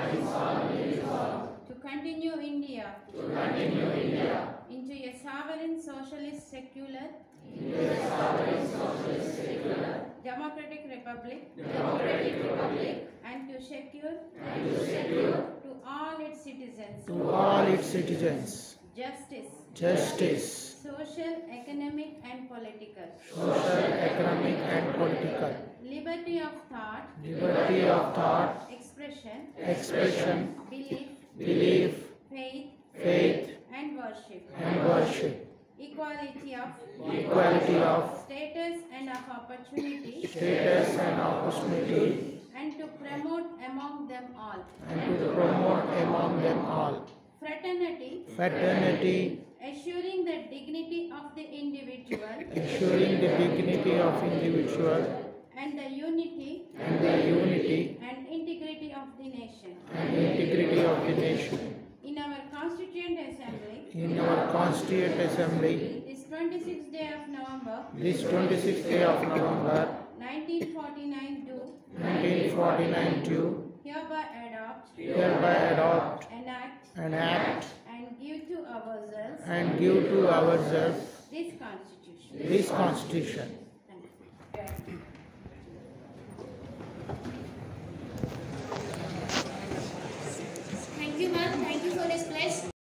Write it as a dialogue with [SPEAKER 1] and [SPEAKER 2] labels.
[SPEAKER 1] to continue India into a sovereign, socialist, secular, democratic republic, and to secure to all its citizens justice, social, economic, and political, liberty of thought, expression, belief, faith, and worship, equality of status and of opportunity, and to promote among them all, fraternity, assuring the dignity of the individual, and the unity and integrity of the nation. In our Constituent Assembly, this 26th day of November, 1949 do hereby adopt, enact, and give to ourselves this Constitution.